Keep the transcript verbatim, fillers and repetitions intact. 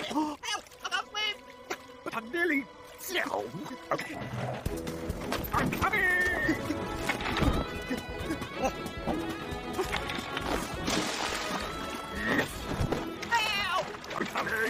Help! Above me! But I'm nearly... Oh, okay. I'm coming!